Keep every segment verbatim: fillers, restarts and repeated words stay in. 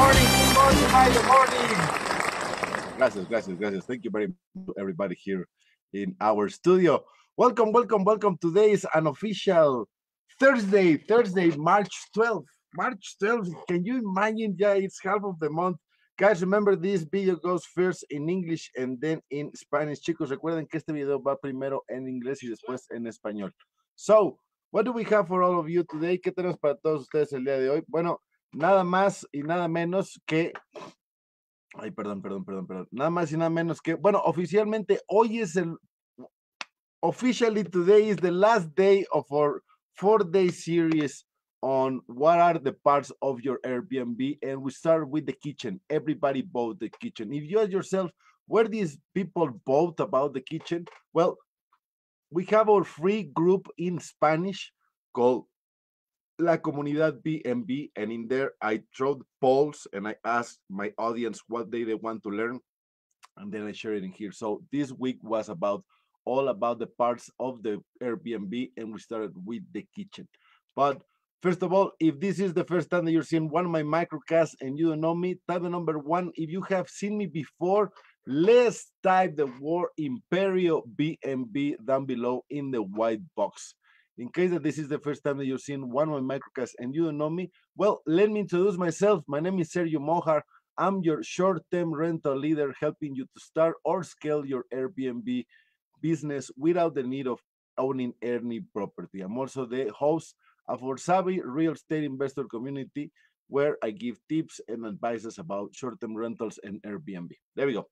morning, good morning, hi, good morning. Gracias, gracias, gracias. Thank you very much to everybody here in our studio. Welcome, welcome, welcome. Today is an official Thursday, Thursday, March twelfth. March twelfth. Can you imagine? Yeah, it's half of the month. Guys, remember this video goes first in English and then in Spanish. Chicos, recuerden que este video va primero en inglés y después en español. So, what do we have for all of you today? ¿Qué tenemos para todos ustedes el día de hoy? Bueno, nada más y nada menos que, ay, perdón, perdón, perdón, perdón, nada más y nada menos que, bueno, oficialmente hoy es el, officially today is the last day of our four-day series on what are the parts of your Airbnb, and we start with the kitchen. Everybody bought the kitchen. If you ask yourself, where these people bought about the kitchen? Well, we have our free group in Spanish called La Comunidad B and B, and in there I throw the polls and I ask my audience what they, they want to learn, and then I share it in here. So this week was about all about the parts of the Airbnb, and we started with the kitchen. But first of all, if this is the first time that you're seeing one of my microcasts and you don't know me, type the number one. If you have seen me before, let's type the word Imperio B and B down below in the white box. In case that this is the first time that you're seeing one of my microcasts and you don't know me, well, let me introduce myself. My name is Sergio Mojar. I'm your short-term rental leader, helping you to start or scale your Airbnb business without the need of owning any property. I'm also the host of our savvy real estate investor community, where I give tips and advices about short-term rentals and Airbnb. There we go.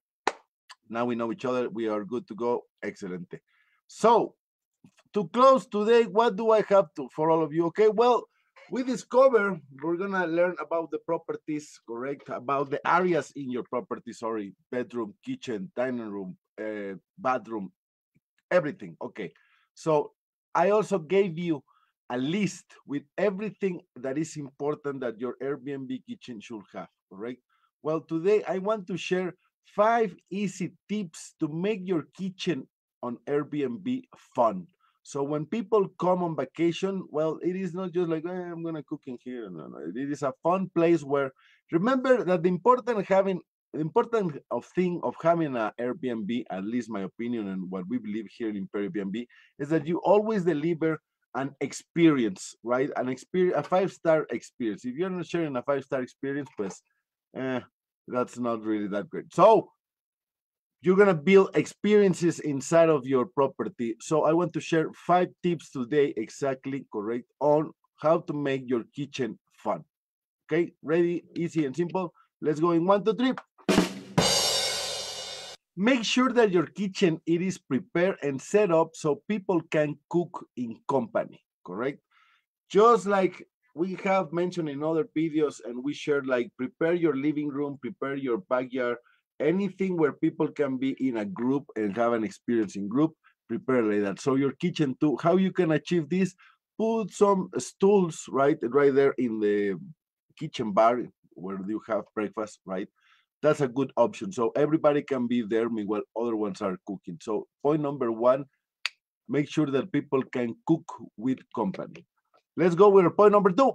Now we know each other. We are good to go. Excelente. So, to close today, what do I have to for all of you? Okay, well, we discover we're gonna learn about the properties, correct? About the areas in your property. Sorry, bedroom, kitchen, dining room, uh, bathroom, everything. Okay, so I also gave you a list with everything that is important that your Airbnb kitchen should have. Correct. Well, today I want to share five easy tips to make your kitchen on Airbnb fun. So when people come on vacation, well, it is not just like, eh, I'm gonna cook in here. No, no, it is a fun place where, remember that the important having the important of thing of having an Airbnb, at least my opinion and what we believe here in Airbnb, is that you always deliver an experience, right? An experience, a five-star experience. If you're not sharing a five-star experience, pues, eh, that's not really that great. So you're gonna build experiences inside of your property. So I want to share five tips today, exactly correct, on how to make your kitchen fun. Okay, ready, easy and simple. Let's go in one, two, three. Make sure that your kitchen it is prepared and set up so people can cook in company, correct? Just like we have mentioned in other videos and we shared, like prepare your living room, prepare your backyard, anything where people can be in a group and have an experience in group, prepare like that. So your kitchen too, how you can achieve this, put some stools right right there in the kitchen bar where you have breakfast, right? That's a good option. So everybody can be there meanwhile other ones are cooking. So point number one, make sure that people can cook with company. Let's go with point number two.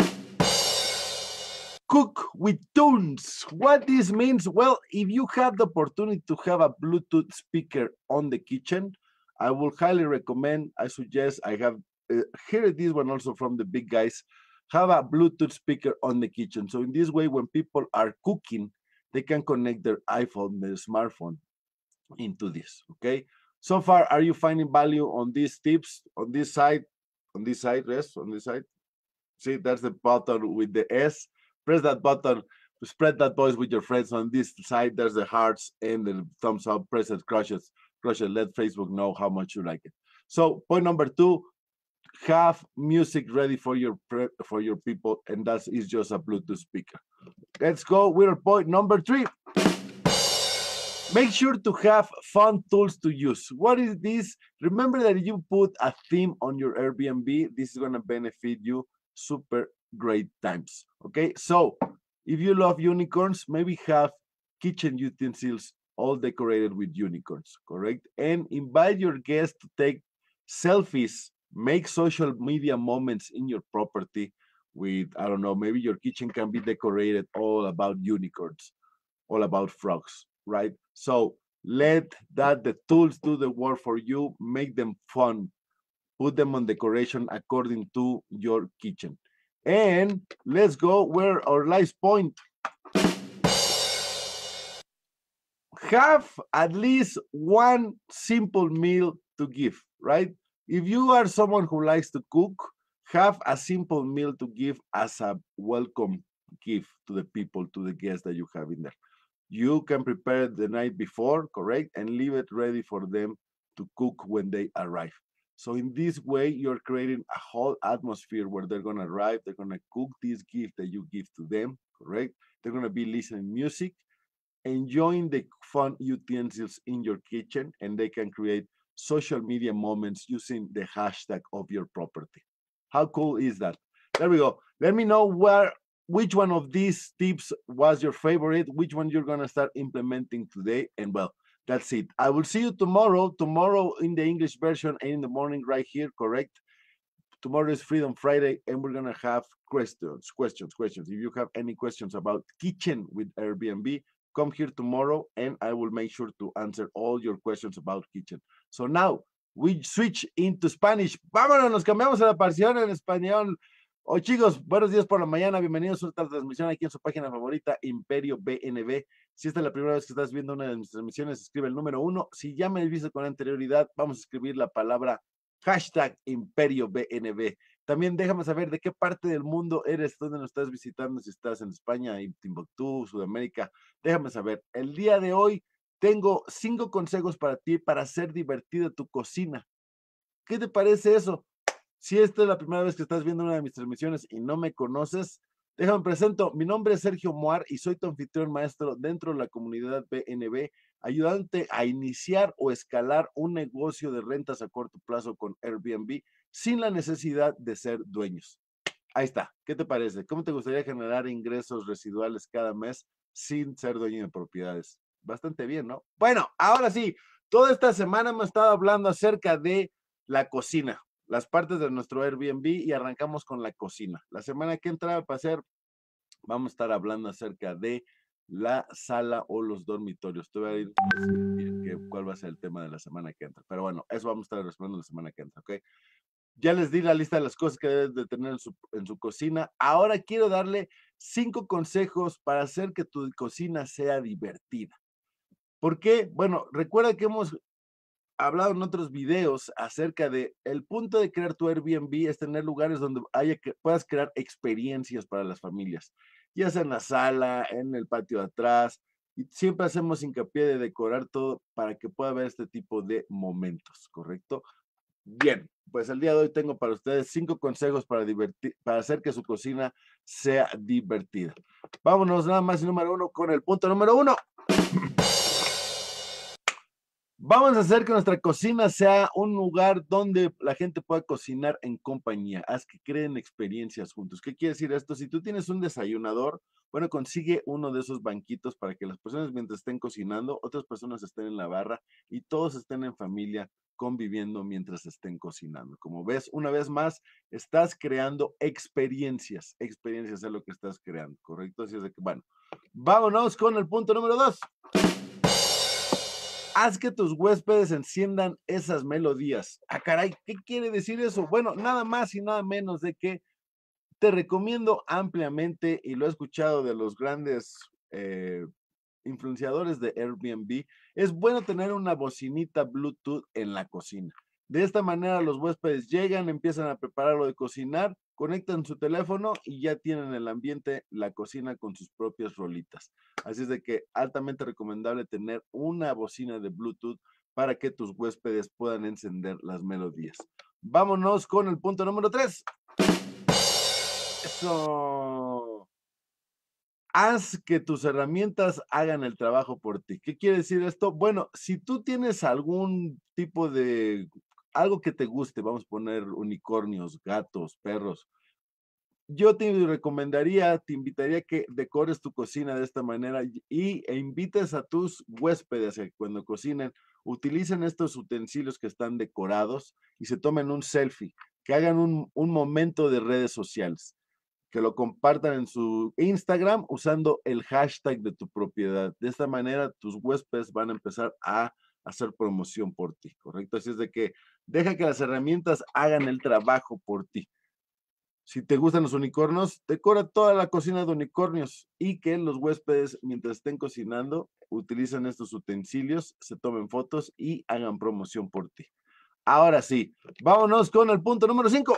Cook with tunes. What this means? Well, if you have the opportunity to have a Bluetooth speaker on the kitchen, I will highly recommend, I suggest, I have uh, here this one also from the big guys, have a Bluetooth speaker on the kitchen. So in this way, when people are cooking, they can connect their iPhone, their smartphone into this, okay? So far, are you finding value on these tips? On this side, on this side, yes, on this side? See, that's the button with the S. Press that button to spread that voice with your friends. On this side, there's the hearts and the thumbs up. Press it, crush it, crush it. Let Facebook know how much you like it. So point number two, have music ready for your for your people, and that is just a Bluetooth speaker. Let's go with point number three. Make sure to have fun tools to use. What is this? Remember that if you put a theme on your Airbnb, this is going to benefit you super great times. Okay, so if you love unicorns, maybe have kitchen utensils all decorated with unicorns, correct? And invite your guests to take selfies, make social media moments in your property with, I don't know, maybe your kitchen can be decorated all about unicorns, all about frogs, right? So let that the tools do the work for you, make them fun, put them on decoration according to your kitchen. And let's go where our last point. Have at least one simple meal to give, right? If you are someone who likes to cook, have a simple meal to give as a welcome gift to the people, to the guests that you have in there. You can prepare the night before, correct, and leave it ready for them to cook when they arrive. So in this way, you're creating a whole atmosphere where they're gonna arrive, they're gonna cook this gift that you give to them, correct? They're gonna be listening music, enjoying the fun utensils in your kitchen, and they can create social media moments using the hashtag of your property. How cool is that? There we go. Let me know where which one of these tips was your favorite, which one you're gonna start implementing today, and well, that's it. I will see you tomorrow, tomorrow in the English version and in the morning right here, correct? Tomorrow is Freedom Friday, and we're gonna have questions, questions, questions. If you have any questions about kitchen with Airbnb, come here tomorrow, and I will make sure to answer all your questions about kitchen. So now we switch into Spanish. Vámonos, nos cambiamos a la versión en español. Oh, chicos, buenos días por la mañana, bienvenidos a otra transmisión aquí en su página favorita, Imperio B N B. Si esta es la primera vez que estás viendo una de mis transmisiones, escribe el número uno. Si ya me viste con anterioridad, vamos a escribir la palabra hashtag Imperio B N B. También déjame saber de qué parte del mundo eres, dónde nos estás visitando, si estás en España, en Timbuktu, Sudamérica. Déjame saber. El día de hoy tengo cinco consejos para ti para hacer divertida tu cocina. ¿Qué te parece eso? Si esta es la primera vez que estás viendo una de mis transmisiones y no me conoces, déjame presento. Mi nombre es Sergio Moar y soy tu anfitrión maestro dentro de la comunidad B N B, ayudándote a iniciar o escalar un negocio de rentas a corto plazo con Airbnb sin la necesidad de ser dueños. Ahí está. ¿Qué te parece? ¿Cómo te gustaría generar ingresos residuales cada mes sin ser dueño de propiedades? Bastante bien, ¿no? Bueno, ahora sí, toda esta semana hemos estado hablando acerca de la cocina, las partes de nuestro Airbnb, y arrancamos con la cocina. La semana que entra va a ser, vamos a estar hablando acerca de la sala o los dormitorios. Te voy a ir a decir que, cuál va a ser el tema de la semana que entra. Pero bueno, eso vamos a estar respondiendo la semana que entra, ¿ok? Ya les di la lista de las cosas que debes de tener en su, en su cocina. Ahora quiero darle cinco consejos para hacer que tu cocina sea divertida. ¿Por qué? Bueno, recuerda que hemos hablado en otros videos acerca de el punto de crear tu Airbnb es tener lugares donde haya que puedas crear experiencias para las familias, ya sea en la sala, en el patio de atrás, y siempre hacemos hincapié de decorar todo para que pueda haber este tipo de momentos, ¿correcto? Bien, pues el día de hoy tengo para ustedes cinco consejos para divertir, para hacer que su cocina sea divertida. Vámonos nada más y número uno con el punto número uno. Vamos a hacer que nuestra cocina sea un lugar donde la gente pueda cocinar en compañía. Haz que creen experiencias juntos. ¿Qué quiere decir esto? Si tú tienes un desayunador, bueno, consigue uno de esos banquitos para que las personas mientras estén cocinando, otras personas estén en la barra y todos estén en familia conviviendo mientras estén cocinando. Como ves, una vez más, estás creando experiencias. Experiencias es lo que estás creando, ¿correcto? Así es de que, bueno, vámonos con el punto número dos. Haz que tus huéspedes enciendan esas melodías. Ah, caray, ¿qué quiere decir eso? Bueno, nada más y nada menos de que te recomiendo ampliamente, y lo he escuchado de los grandes eh, influenciadores de Airbnb, es bueno tener una bocinita Bluetooth en la cocina. De esta manera los huéspedes llegan, empiezan a preparar lo de cocinar, conectan su teléfono y ya tienen el ambiente, la cocina con sus propias rolitas. Así es de que altamente recomendable tener una bocina de Bluetooth para que tus huéspedes puedan encender las melodías. Vámonos con el punto número tres. Eso. Haz que tus herramientas hagan el trabajo por ti. ¿Qué quiere decir esto? Bueno, si tú tienes algún tipo de, algo que te guste, vamos a poner unicornios, gatos, perros, yo te recomendaría, te invitaría a que decores tu cocina de esta manera y, e invites a tus huéspedes a que cuando cocinen utilicen estos utensilios que están decorados y se tomen un selfie, que hagan un, un momento de redes sociales. que lo compartan en su Instagram usando el hashtag de tu propiedad. De esta manera, tus huéspedes van a empezar a hacer promoción por ti, ¿correcto? Así es de que deja que las herramientas hagan el trabajo por ti. Si te gustan los unicornios, decora toda la cocina de unicornios y que los huéspedes, mientras estén cocinando, utilicen estos utensilios, se tomen fotos y hagan promoción por ti. Ahora sí, vámonos con el punto número cinco.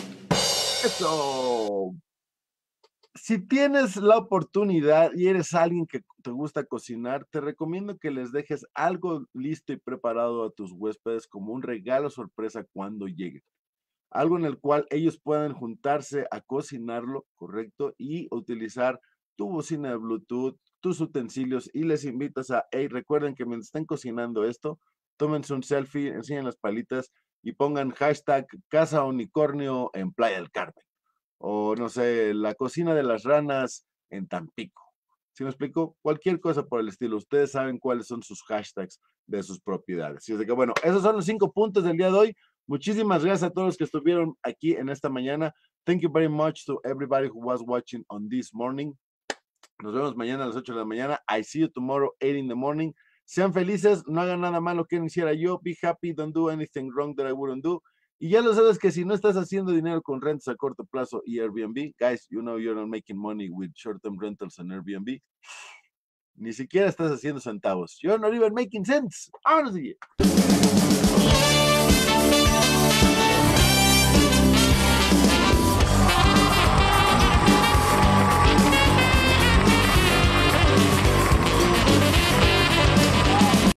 Eso. Si tienes la oportunidad y eres alguien que te gusta cocinar, te recomiendo que les dejes algo listo y preparado a tus huéspedes como un regalo sorpresa cuando lleguen. Algo en el cual ellos puedan juntarse a cocinarlo, ¿correcto? Y utilizar tu bocina de Bluetooth, tus utensilios y les invitas a, hey, recuerden que mientras estén cocinando esto, tómense un selfie, enseñen las palitas y pongan hashtag Casa Unicornio en Playa del Carmen. O no sé, la cocina de las ranas en Tampico. ¿Sí me explico? Cualquier cosa por el estilo. Ustedes saben cuáles son sus hashtags de sus propiedades. Así es de que, bueno, esos son los cinco puntos del día de hoy. Muchísimas gracias a todos los que estuvieron aquí en esta mañana. Thank you very much to everybody who was watching on this morning. Nos vemos mañana a las ocho de la mañana. I see you tomorrow, eight in the morning. Sean felices, no hagan nada malo que no hiciera yo. Be happy, don't do anything wrong that I wouldn't do. Y ya lo sabes que si no estás haciendo dinero con rentas a corto plazo y Airbnb, guys, you know you're not making money with short-term rentals and Airbnb. Ni siquiera estás haciendo centavos. You're not even making sense. Honestly.